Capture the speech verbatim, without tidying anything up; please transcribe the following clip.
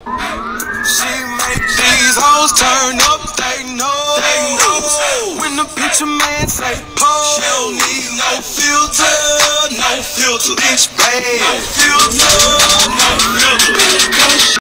She make these hoes turn up, they know. They know. When the picture man say pose, she don't need no filter, no filter, bitch bad. No filter, no filter.